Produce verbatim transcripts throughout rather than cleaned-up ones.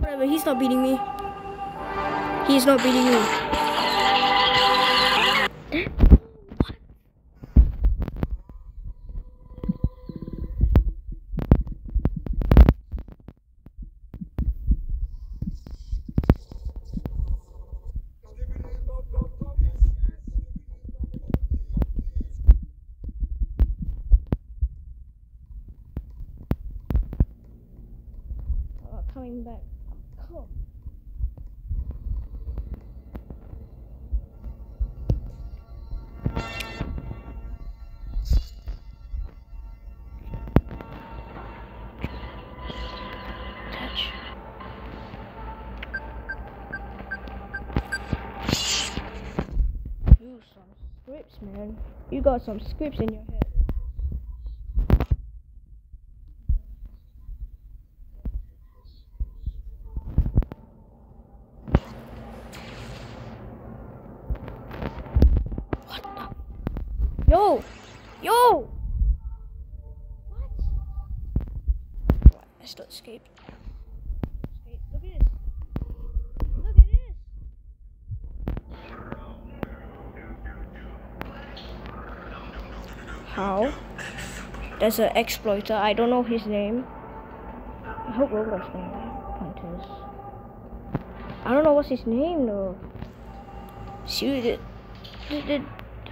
Whatever, he's not beating me. He's not beating me. Coming back. Cool. Touch. You some scripts, man. You got some scripts in your head. Yo! Yo! What? I still escaped. Escape. Look at this. Look at this. How? There's an exploiter. I don't know his name. I hope Roblox name. Hunters. I don't know what's his name though. See, did, did, did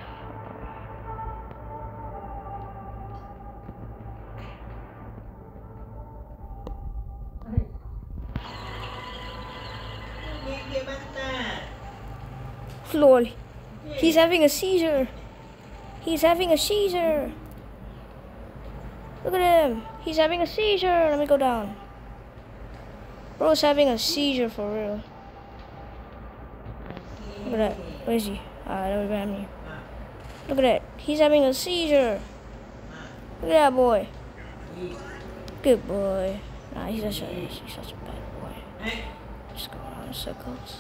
Lol. He's having a seizure. He's having a seizure. Look at him. He's having a seizure. Let me go down. Bro's having a seizure for real. Look at that. Where is he? Ah, that was behind me. Look at that. He's having a seizure. Look at that boy. Good boy. Nah, he's such a, he's such a bad boy. Just go around in circles.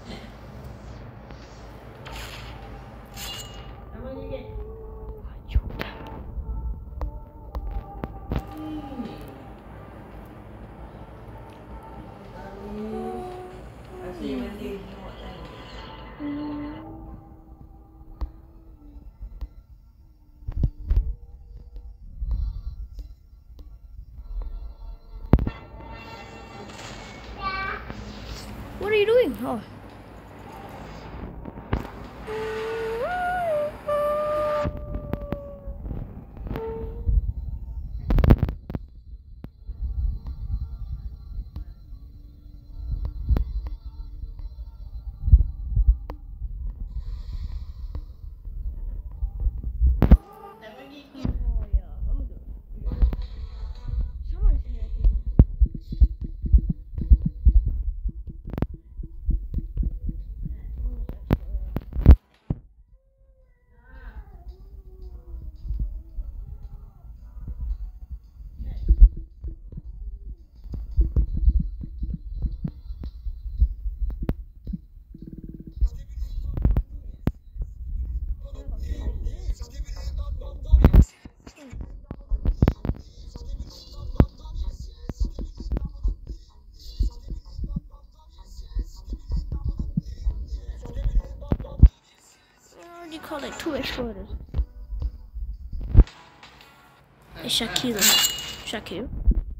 What are you doing? Oh. Call it two exploders. It's Shaquille. Shaquille.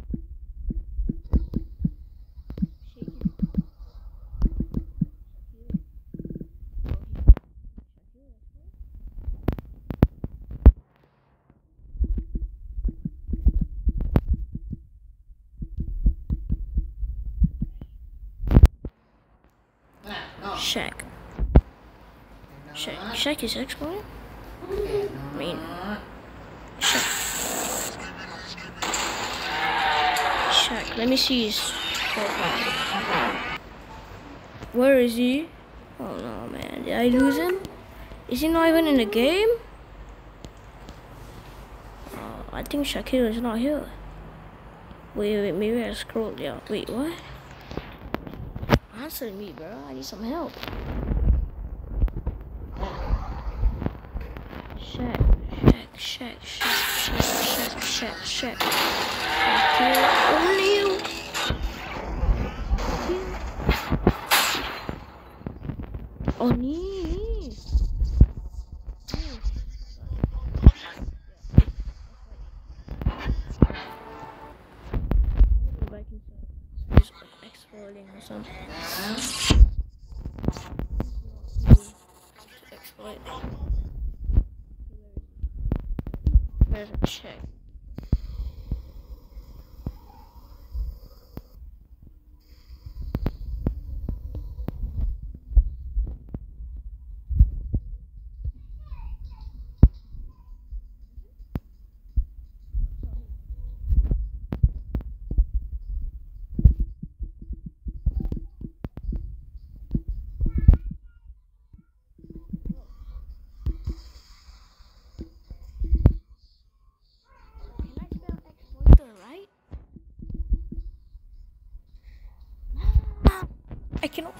Shaq. Shaq, Shaq is exploding? I mean, Shaq. Shaq, let me see his profile. Where is he? Oh no, man. Did I lose him? Is he not even in the game? Oh, I think Shaquille is not here. Wait, wait, maybe I scrolled down. Wait, what? Answer me, bro. I need some help. Shaq, Shaq, Shaq, Shaq, Shaq, Shaq, Shaq, Shaq. Only you. trolling or something. To exploit. Where's a check? I cannot.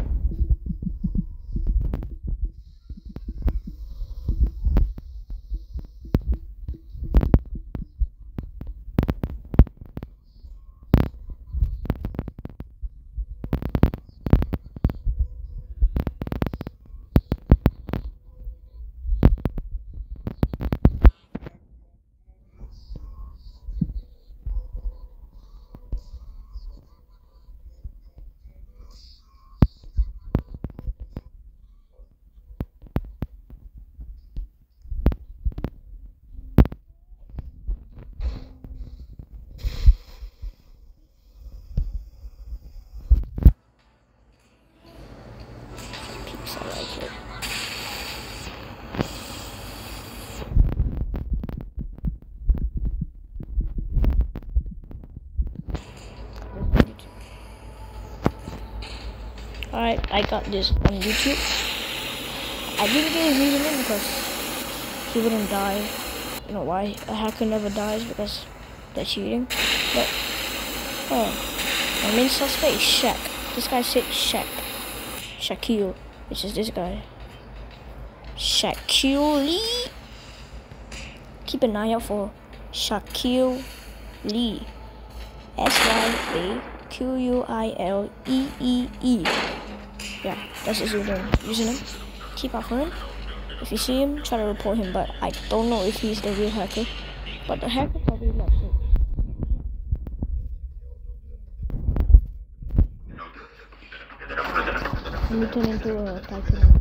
Alright, I got this on YouTube. I didn't get his username because he wouldn't die. You know why a hacker never dies? Because they're cheating. But oh, my main suspect is Shaq. This guy said Shaq. Shaquille, which is this guy. Shaquille Lee. Keep an eye out for Shaquille Lee. S Y A Q U I L E E E. Yeah, that's his username. username. Keep out for him. If you see him, try to report him, but I don't know if he's the real hacker. But the hacker probably loves it. Let me turn into a Titan.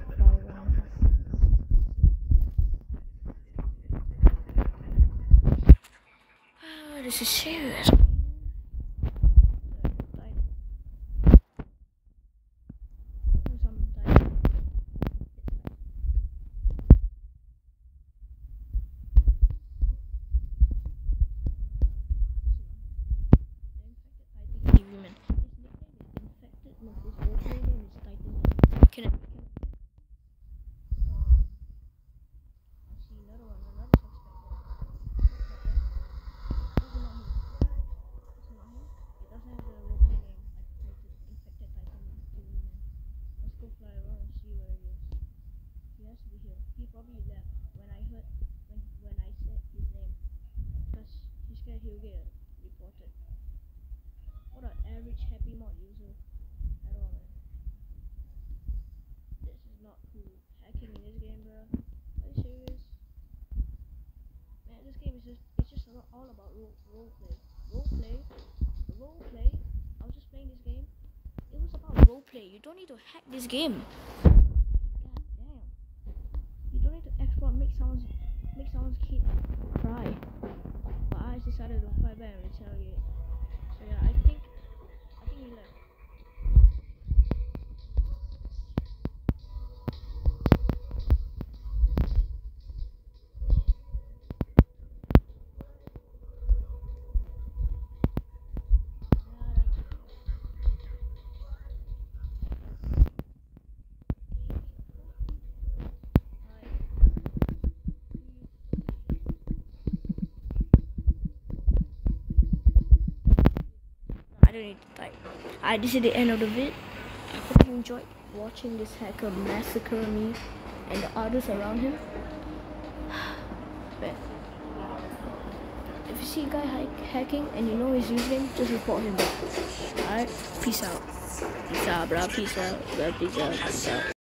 Oh, this is serious. He probably left when I heard when when I said his name because he's scared he'll get reported. What an average happy mod user at all, man. This is not cool. Hacking in this game, bro. Are you serious? Man, this game is just it's just all about role role play. Role play. Role play. I was just playing this game. It was about role play. You don't need to hack this game. Make someone's make someone's kid cry. But I decided to fight back and retaliate. So yeah, I think I think he left. I don't need to type. Alright, this is the end of the vid. I hope you enjoyed watching this hacker massacre me and the others around him. But if you see a guy hack hacking and you know his username, just report him back. Alright, peace out. Peace out, bro. Peace out, bro. Peace out. Peace out.